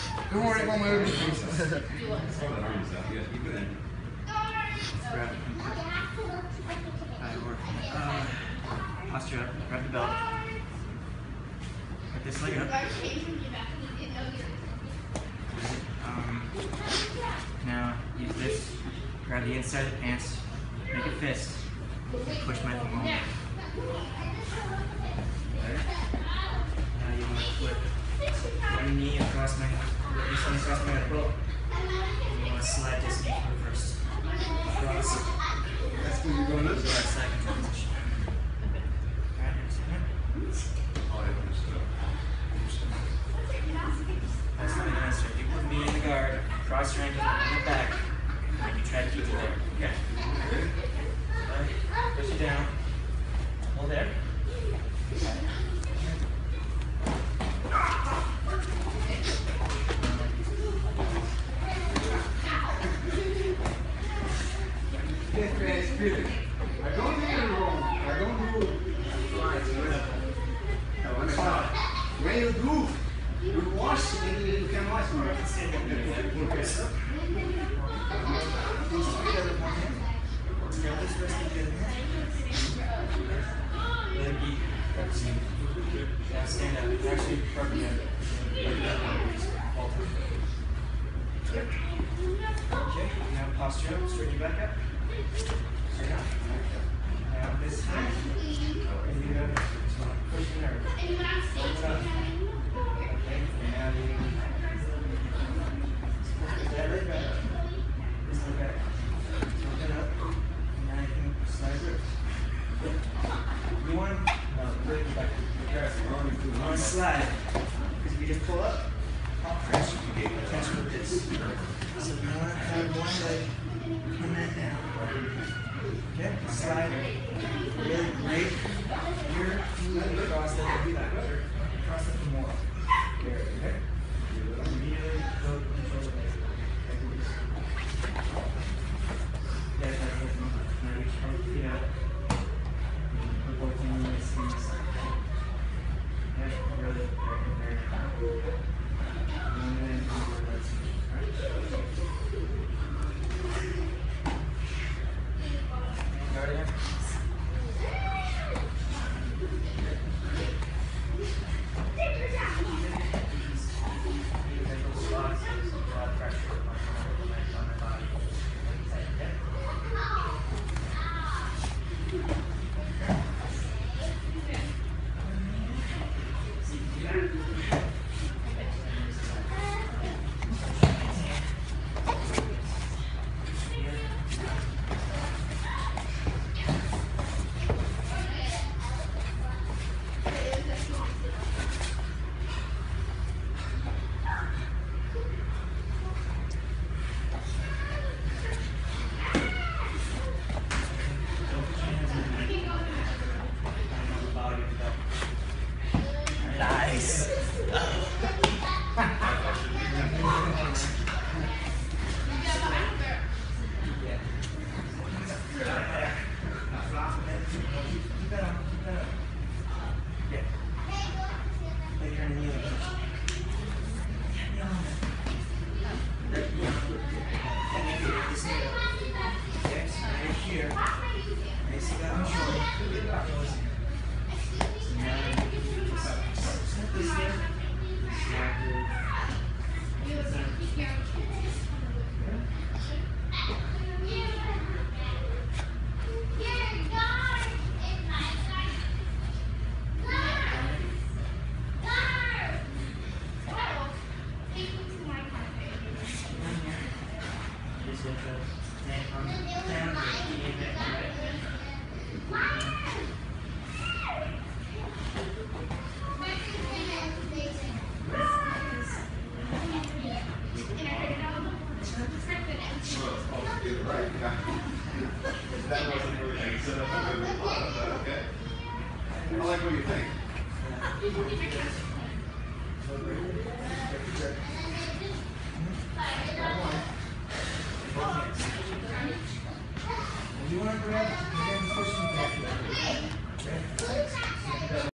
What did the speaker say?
Don't worry about my other pieces. Posture up, grab the belt. Get this leg up. Now use this, grab the inside of the pants, make a fist, push my thumb over. Now you want to flip one knee across my elbow. And you want to slide this knee first. Across. That's what you're going to do. Second transition. Alright, that's my answer. You put me in the guard, cross your ankle in the back, and you try to keep it there. Okay. Push it down. Hold there. I don't think you're wrong. I don't do lines. When you do, you wash and you can wash more. Now stand up. Actually, perfect. Okay, now posture up, straighten your back up. Straight up. Now this time, and you go, push your nerve. Open up. Okay, now you that leg back up. This leg back. Open up. And now you can slide through. You want no, put it back. You want to slide. Because if you just pull up, pressure, you get attention with this. So you want to have one leg pin that down. Okay, slide. Really great. Here, cross that back. Cross that more. There, okay? Immediately go control the leg. Now you try to feet out. Working on these things. Yeah, really, very That wasn't really set up a good lot, but okay. I like what you think. You want to grab